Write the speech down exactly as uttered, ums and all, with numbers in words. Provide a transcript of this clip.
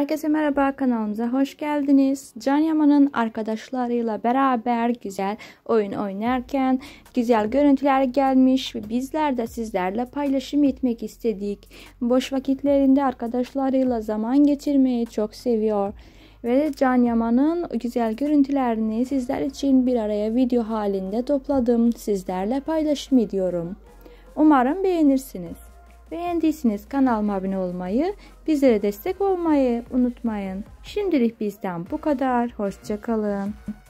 Herkese merhaba, kanalımıza hoş geldiniz. Can Yaman'ın arkadaşlarıyla beraber güzel oyun oynarken güzel görüntüler gelmiş ve bizler de sizlerle paylaşım etmek istedik. Boş vakitlerinde arkadaşlarıyla zaman geçirmeyi çok seviyor. Ve Can Yaman'ın güzel görüntülerini sizler için bir araya video halinde topladım. Sizlerle paylaşım ediyorum. Umarım beğenirsiniz. Beğendiyseniz kanalıma abone olmayı, bizlere destek olmayı unutmayın. Şimdilik bizden bu kadar. Hoşça kalın.